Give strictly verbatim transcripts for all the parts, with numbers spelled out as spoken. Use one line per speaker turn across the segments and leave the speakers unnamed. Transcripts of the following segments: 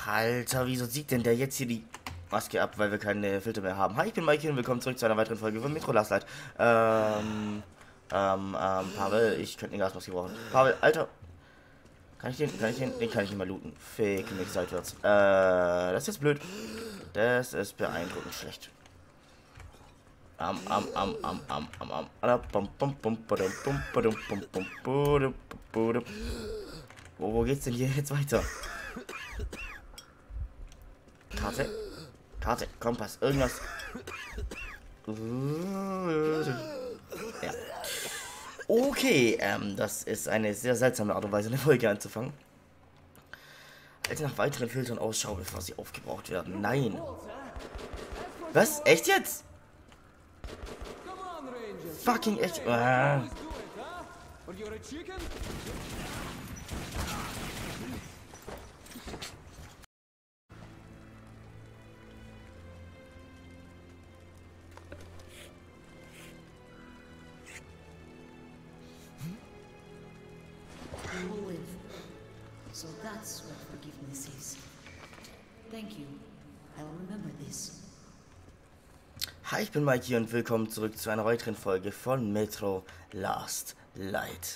Alter, wieso sieht denn der jetzt hier die Maske ab, weil wir keine Filter mehr haben? Hi, ich bin Mike und willkommen zurück zu einer weiteren Folge von Metro Last Light. Ähm, ähm, ähm, Pavel, ich könnte eine Gasmaske brauchen. Pavel, Alter. Kann ich den, kann ich den, den kann ich nicht mal looten. Fake mich seitwärts. Äh, das ist jetzt blöd. Das ist beeindruckend schlecht. Am, am, am, am, am, am, am. Wo, wo geht's denn hier jetzt weiter? Karte. Karte, Kompass, irgendwas. Ja. Okay, ähm, das ist eine sehr seltsame Art und Weise, eine Folge anzufangen. Also nach weiteren Filtern Ausschau, bevor sie aufgebraucht werden. Nein. Was? Echt jetzt? Fucking echt. Ah.
So that's what forgiveness is. Thank you. I'll remember this.
Hi, ich bin Mike hier und willkommen zurück zu einer weiteren Folge von Metro Last Light.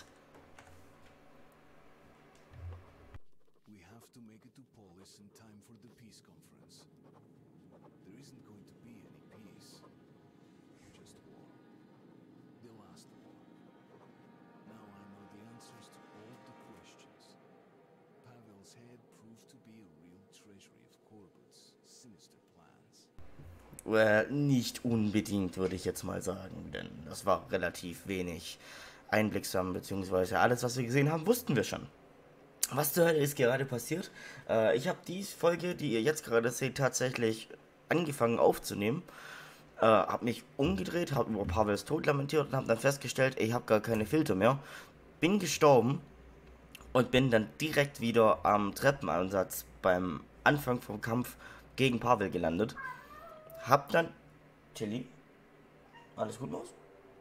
We have to make it to Polis in time for the peace conference. There isn't going to be any peace. Just war. The last war. Now I know the answers to all the questions. Pavel's head proved to be a real treasury of Corbut's sinister plans.
Äh, nicht unbedingt, würde ich jetzt mal sagen, denn das war relativ wenig einblicksam, beziehungsweise alles, was wir gesehen haben, wussten wir schon. Was zur Hölle ist gerade passiert? Äh, ich habe die Folge, die ihr jetzt gerade seht, tatsächlich angefangen aufzunehmen. Äh, habe mich umgedreht, habe über Pavels Tod lamentiert und habe dann festgestellt, ich habe gar keine Filter mehr. Bin gestorben und bin dann direkt wieder am Treppenansatz beim Anfang vom Kampf gegen Pavel gelandet. Hab dann... Tilly? Alles gut, Maus?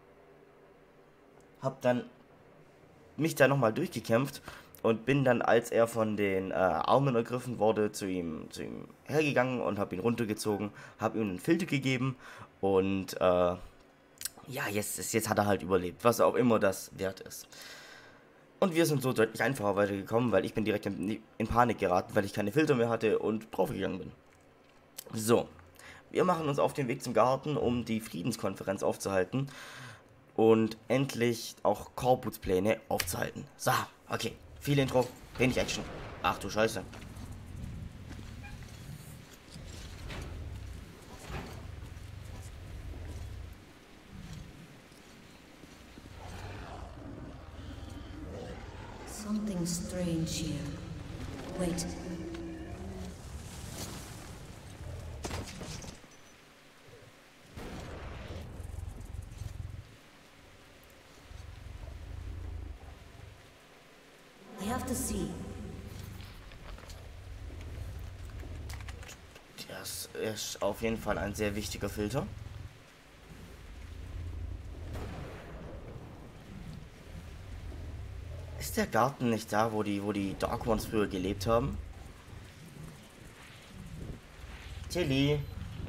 Hab dann mich da nochmal durchgekämpft und bin dann, als er von den äh, Armen ergriffen wurde, zu ihm, zu ihm hergegangen und hab ihn runtergezogen, hab ihm einen Filter gegeben und äh, ja, jetzt, jetzt hat er halt überlebt, was auch immer das wert ist. Und wir sind so deutlich einfacher weitergekommen, weil ich bin direkt in, in Panik geraten, weil ich keine Filter mehr hatte und draufgegangen bin. So. Wir machen uns auf den Weg zum Garten, um die Friedenskonferenz aufzuhalten und endlich auch Corbuts Pläne aufzuhalten. So, okay. Viel Intro, wenig Action. Ach du Scheiße.
Something strange here. Wait. I have to see.
Das ist auf jeden Fall ein sehr wichtiger Filter. Ist der Garten nicht da, wo die, wo die Dark Ones früher gelebt haben? Tilly.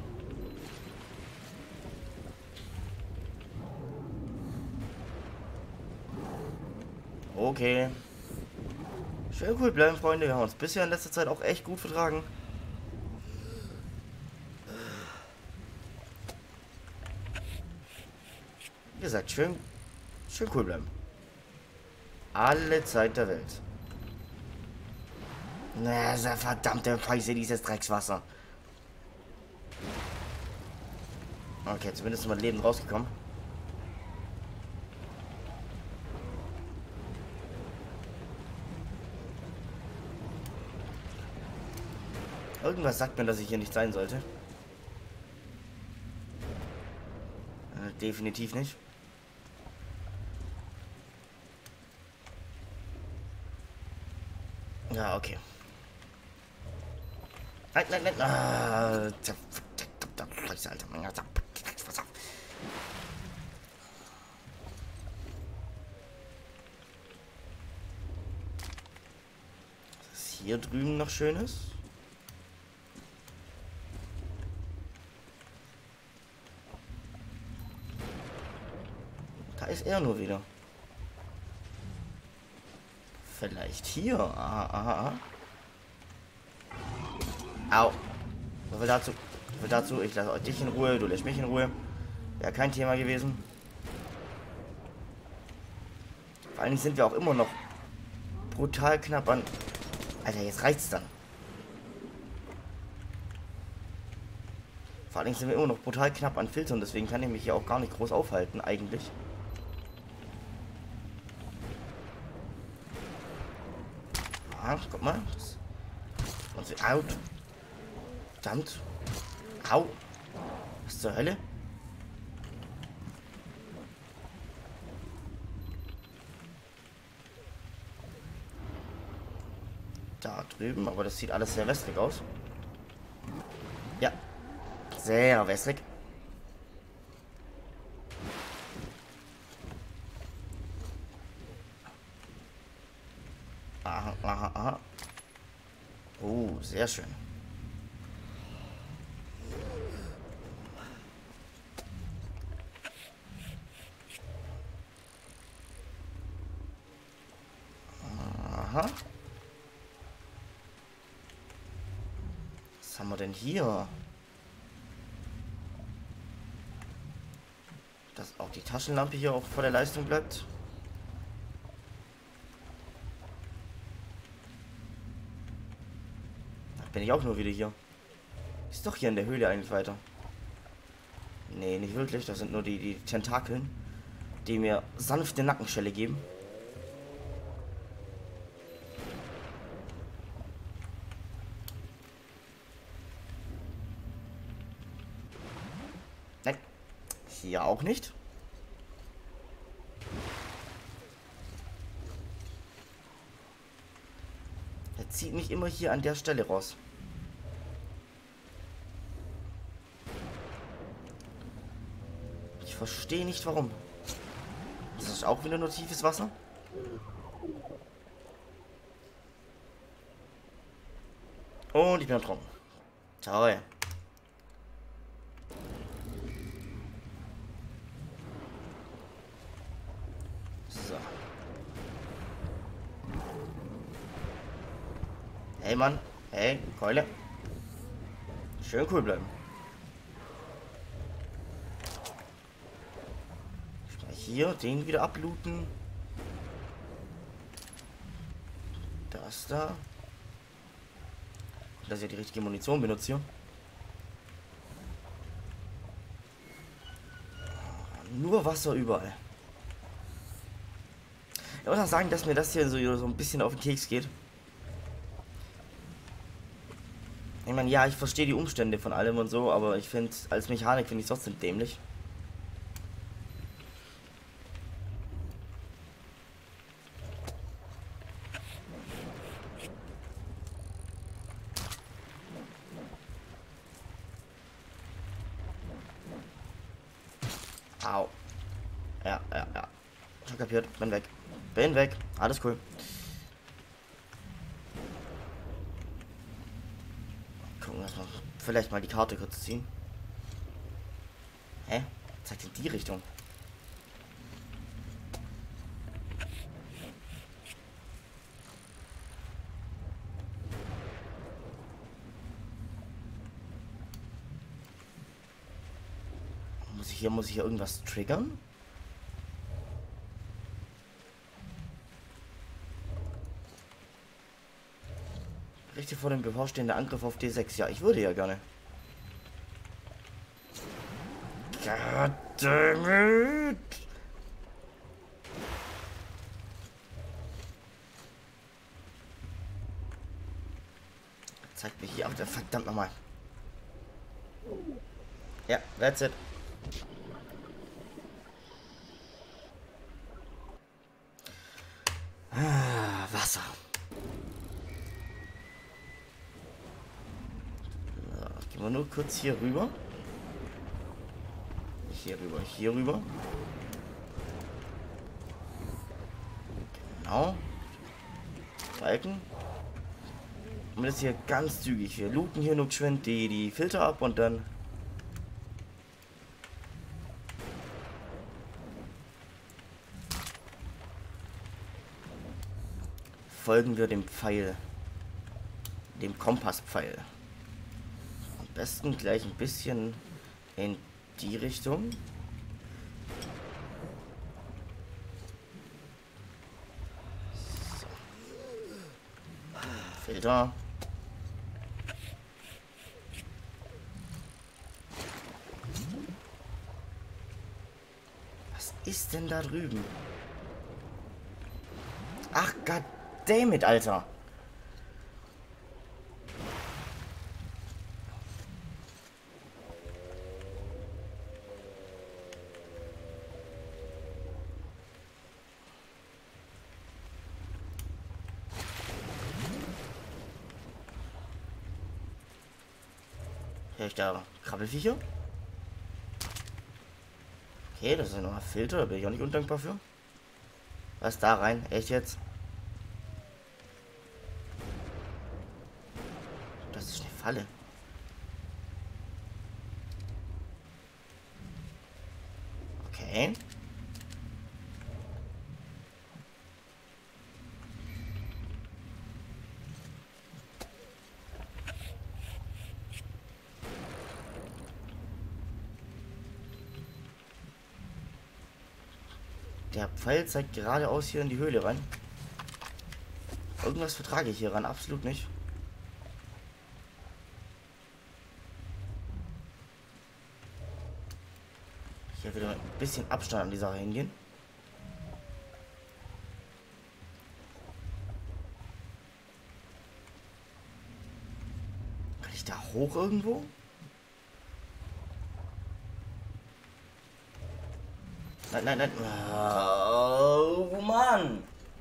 Okay. Schön cool bleiben, Freunde. Wir haben uns bisher in letzter Zeit auch echt gut vertragen. Wie gesagt, schön, schön cool bleiben. Alle Zeit der Welt. Na, diese verdammte Scheiße, dieses Dreckswasser. Okay, zumindest mal lebend rausgekommen. Irgendwas sagt mir, dass ich hier nicht sein sollte. Äh, definitiv nicht. Ja, okay. Nein, nein, nein. Ah, Scheiße, Alter. Pass auf. Was ist hier drüben noch Schönes? ist er nur wieder? Vielleicht hier. Aha, aha, aha. Au. So viel dazu. So viel dazu. Ich lasse dich in Ruhe. Du lässt mich in Ruhe. Wäre kein Thema gewesen. Vor allen Dingen sind wir auch immer noch brutal knapp an... Alter, jetzt reicht's dann. Vor allen Dingen sind wir immer noch brutal knapp an Filtern. Deswegen kann ich mich hier auch gar nicht groß aufhalten, eigentlich. Ah, guck mal. Und sie out. Verdammt. Au. Was zur Hölle? Da drüben, aber das sieht alles sehr wässrig aus. Ja. Sehr wässrig. Aha, aha, aha. Oh, sehr schön. Aha. Was haben wir denn hier? Dass auch die Taschenlampe hier auch vor der Leistung bleibt. Bin ich auch nur wieder hier. Ist doch hier in der Höhle eigentlich weiter. Nee, nicht wirklich. Das sind nur die, die Tentakeln, die mir sanfte Nackenschelle geben. Nein. Hier auch nicht. Er zieht mich immer hier an der Stelle raus. Ich verstehe nicht warum. Das ist auch wieder nur tiefes Wasser. Und ich bin ertrunken. Toll. So. Hey Mann. Hey, Keule. Schön cool bleiben. Hier, den wieder ablooten. Das da. Dass ich die richtige Munition benutze hier. Nur Wasser überall. Ich muss auch sagen, dass mir das hier so, so ein bisschen auf den Keks geht. Ich meine, ja, ich verstehe die Umstände von allem und so, aber ich finde, als Mechanik finde ich es trotzdem dämlich. Au. Ja, ja, ja. Schon kapiert. Bin weg. Bin weg. Alles cool. Gucken wir mal. Vielleicht mal die Karte kurz ziehen. Hä? Zeigt in die Richtung. Muss ich hier, muss ich hier irgendwas triggern? Richtig vor dem bevorstehenden Angriff auf D sechs. Ja, ich würde ja gerne. Goddammit! Zeigt mich hier auch der verdammt nochmal. Ja, that's it. Ah, Wasser. So, gehen wir nur kurz hier rüber. Hier rüber, hier rüber. Genau. Balken. Und das hier ganz zügig. Wir looten hier nur geschwind die, die Filter ab und dann... folgen wir dem Pfeil. Dem Kompasspfeil. Am besten gleich ein bisschen in die Richtung. So. Filter. Was ist denn da drüben? Ach, goddammit, Alter. Höre ich da Krabbelviecher? Okay, das ist ja noch ein Filter, da bin ich auch nicht undankbar für. Was da rein? Echt jetzt? Das ist eine Falle. Okay. Der Pfeil zeigt geradeaus hier in die Höhle rein. Irgendwas vertrage ich hier ran, absolut nicht. Hier wieder ein bisschen Abstand an die Sache hingehen. Kann ich da hoch irgendwo? Nein, nein, nein. Oh, Mann.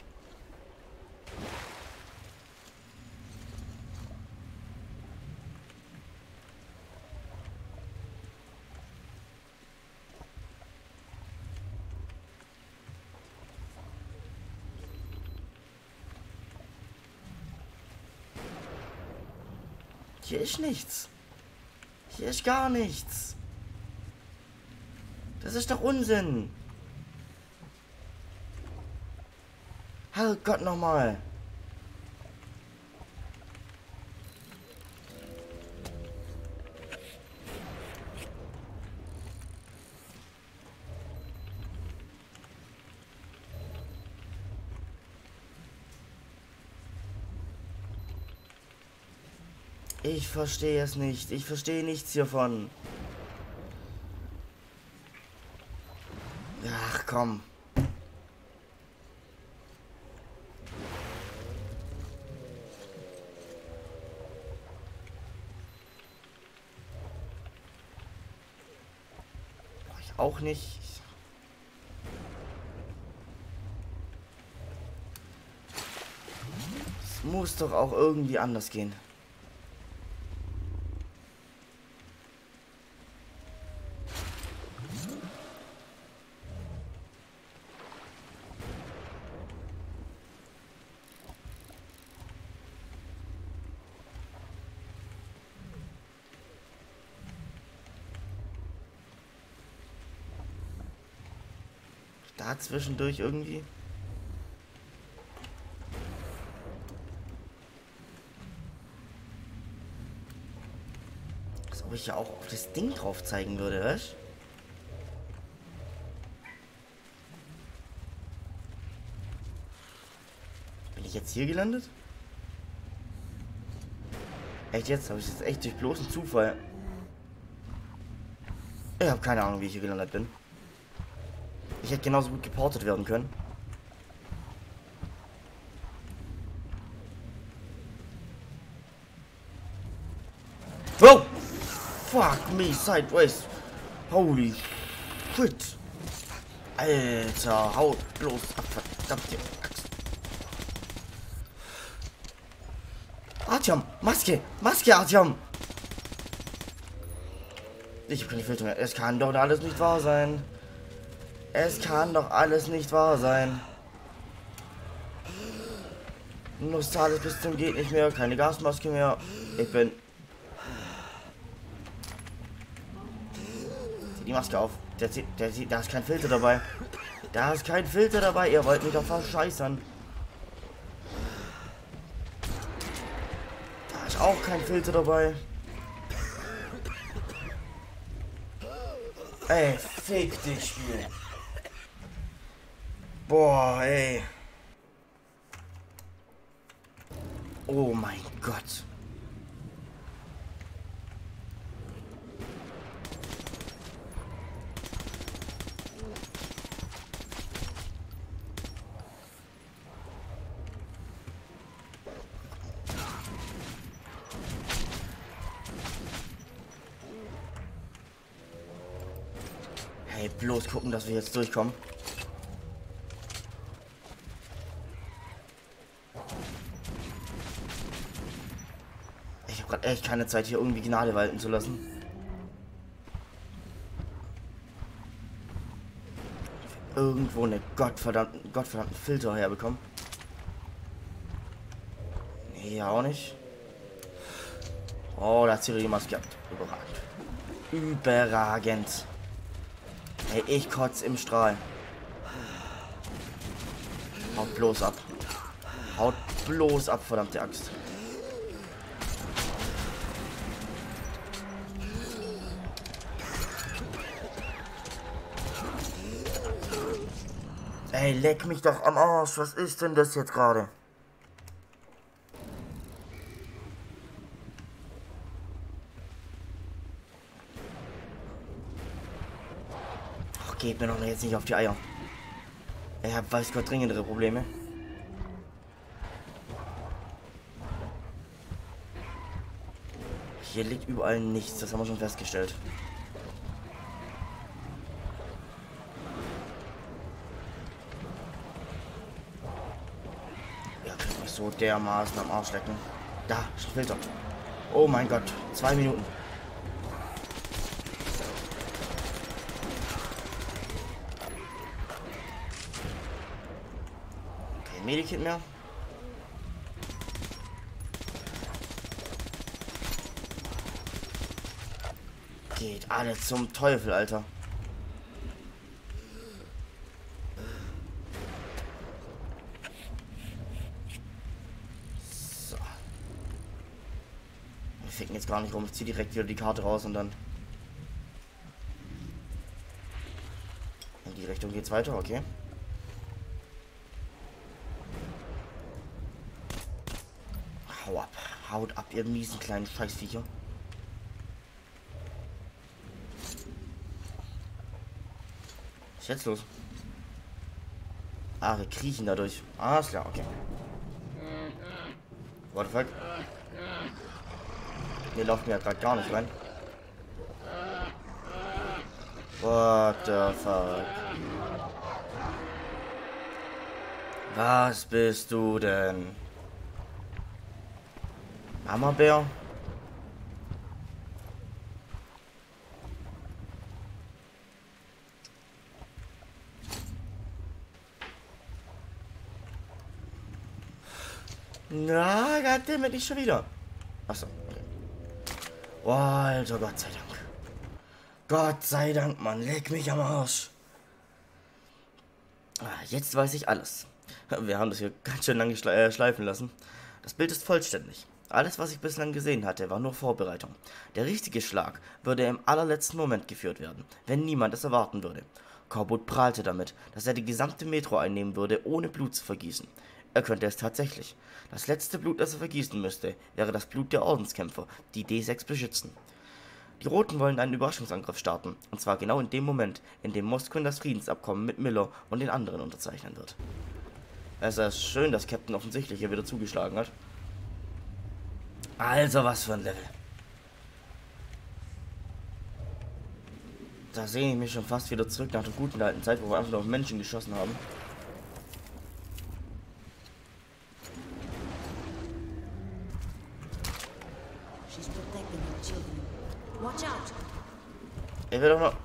Hier ist nichts. Hier ist gar nichts. Das ist doch Unsinn. Herrgott nochmal. Ich verstehe es nicht. Ich verstehe nichts hiervon. Ach komm. Mach ich auch nicht. Es muss doch auch irgendwie anders gehen. Da zwischendurch irgendwie. Als ob ich ja auch auf das Ding drauf zeigen würde, was? Bin ich jetzt hier gelandet? Echt jetzt? Habe ich jetzt echt durch bloßen Zufall? Ich habe keine Ahnung, wie ich hier gelandet bin. Ich hätte genauso gut geportet werden können. Oh! Fuck me, sideways. Holy shit. Alter, haut bloß ab, verdammte Axt. Artyom, Maske, Maske, Artyom. Ich hab keine Filter mehr. Es kann doch alles nicht wahr sein. Es kann doch alles nicht wahr sein. Nostales bis zum geht nicht mehr. Keine Gasmaske mehr. Ich bin... Zieh die Maske auf. Der, der, der, da ist kein Filter dabei. Da ist kein Filter dabei. Ihr wollt mich doch verscheißern. Ist auch kein Filter dabei. Ey, fick dich, Spiel. Boah, ey. Oh mein Gott. Hey, bloß gucken, dass wir jetzt durchkommen. Ich habe gerade echt keine Zeit, hier irgendwie Gnade walten zu lassen. Irgendwo eine gottverdammten, gottverdammten Filter herbekommen. Nee, auch nicht. Oh, da hat Ciri die Maske gehabt. Überragend. Überragend. Hey, ich kotz im Strahl. Haut bloß ab. Haut bloß ab, verdammte Axt. Ey, leck mich doch am Arsch. Was ist denn das jetzt gerade? Ach, geht mir doch jetzt nicht auf die Eier. Ich hab, weiß Gott, dringendere Probleme. Hier liegt überall nichts. Das haben wir schon festgestellt. So dermaßen am Arsch lecken. Da, Filter. Oh mein Gott, zwei Minuten. Kein Medikit mehr. Geht alles zum Teufel, Alter. Ficken jetzt gar nicht rum. Ich ziehe direkt wieder die Karte raus und dann in die Richtung geht's weiter, okay. Hau ab. Haut ab, ihr miesen kleinen Scheißviecher. Was ist jetzt los? Ah, wir kriechen dadurch. Ah, ist klar, okay. What the fuck? Hier laufen wir ja gerade gar nicht rein. What the fuck? Was bist du denn? Mama-Bär? Na, goddammit, nicht schon wieder. Achso. Oh, Alter, Gott sei Dank. Gott sei Dank, Mann. Leck mich am Arsch. Ah, jetzt weiß ich alles. Wir haben das hier ganz schön lange schle äh, schleifen lassen. Das Bild ist vollständig. Alles, was ich bislang gesehen hatte, war nur Vorbereitung. Der richtige Schlag würde im allerletzten Moment geführt werden, wenn niemand es erwarten würde. Korbut prahlte damit, dass er die gesamte Metro einnehmen würde, ohne Blut zu vergießen. Er könnte es tatsächlich. Das letzte Blut, das er vergießen müsste, wäre das Blut der Ordenskämpfer, die D sechs beschützen. Die Roten wollen einen Überraschungsangriff starten, und zwar genau in dem Moment, in dem Moskau das Friedensabkommen mit Miller und den anderen unterzeichnen wird. Es ist schön, dass Captain offensichtlich hier wieder zugeschlagen hat. Also, was für ein Level. Da sehne ich mich schon fast wieder zurück nach der guten alten Zeit, wo wir einfach nur auf Menschen geschossen haben. Ich will doch noch.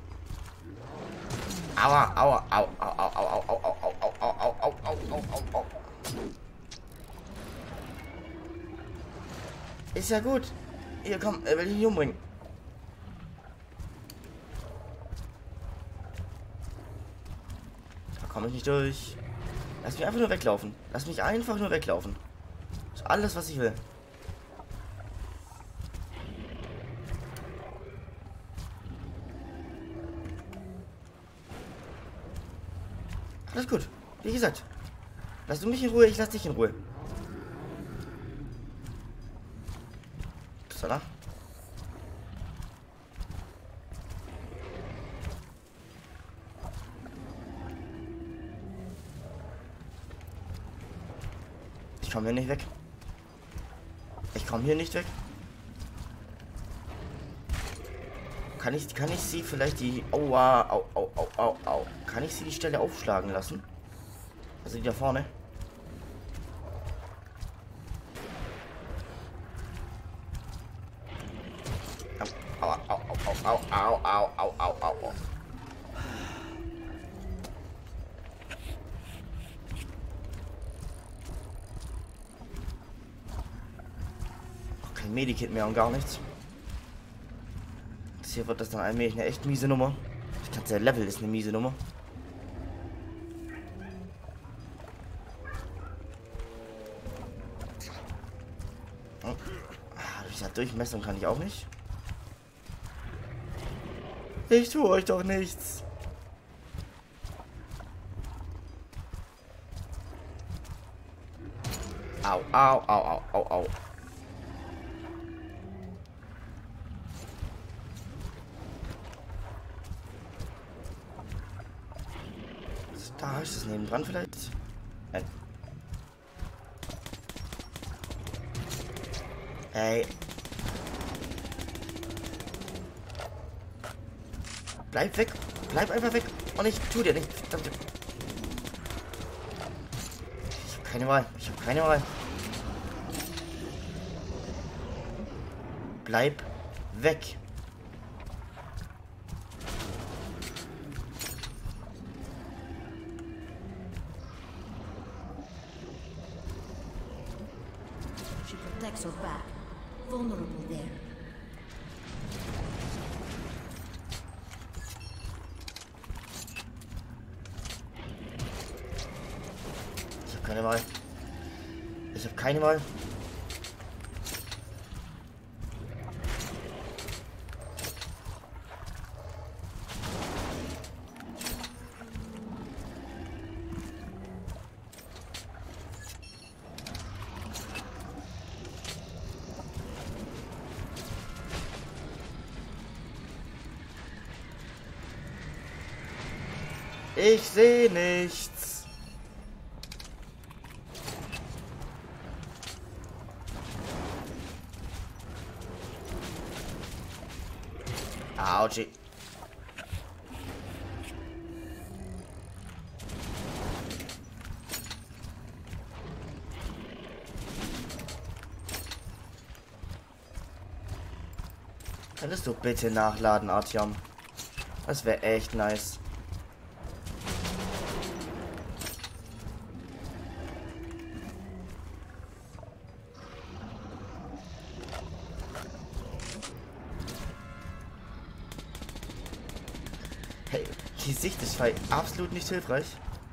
Aua, aua, au, au, au, au, au, au, au, au, au, au, au, au, au, au, au. Ist ja gut. Hier, komm, er will dich nicht umbringen. Da komme ich nicht durch. Lass mich einfach nur weglaufen. Lass mich einfach nur weglaufen. Das ist alles, was ich will. Alles gut. Wie gesagt. Lass du mich in Ruhe, ich lass dich in Ruhe. So, da. Ich komme hier nicht weg. Ich komme hier nicht weg. Kann ich, kann ich sie vielleicht die... Aua, au, au, au, au, au. Kann ich sie die Stelle aufschlagen lassen? Also die da vorne. Au, au, au, au, au, au, au, au, au, au, au. Kein Medikit mehr und gar nichts. Das hier wird das dann allmählich eine echt miese Nummer. Das ganze Level ist eine miese Nummer. Oh. Ah, durch die Durchmessung kann ich auch nicht. Ich tue euch doch nichts. Au, au, au, au, au, au. Da ist es nebendran vielleicht. Nein. Ey. Bleib weg. Bleib einfach weg. Und ich tu dir nicht. Verdammt. Ich habe keine Wahl. Ich habe keine Wahl. Bleib weg.
She protects her back. Vulnerable there.
Ich habe keine Wahl. Ich habe keine Wahl. Ich sehe nichts. Autschi. Könntest du bitte nachladen, Artyom? Das wäre echt nice. Hey, die Sicht ist frei. Absolut nicht hilfreich.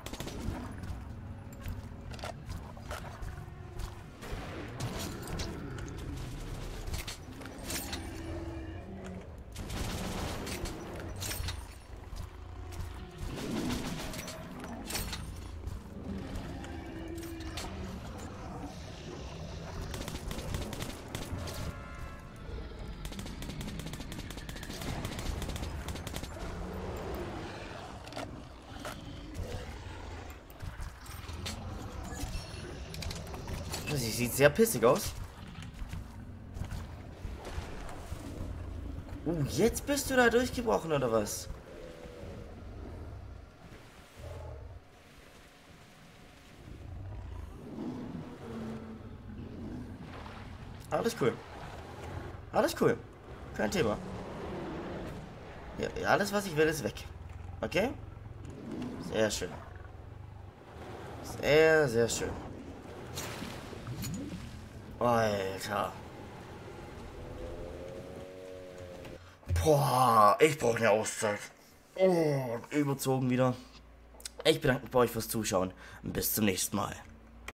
Sie sieht sehr pissig aus. Uh, jetzt bist du da durchgebrochen, oder was? Alles cool. Alles cool. Kein Thema. Ja, alles, was ich will, ist weg. Okay? Sehr schön. Sehr, sehr schön. Alter. Boah, ich brauche eine Auszeit. Oh, überzogen wieder. Ich bedanke mich bei euch fürs Zuschauen. Bis zum nächsten Mal.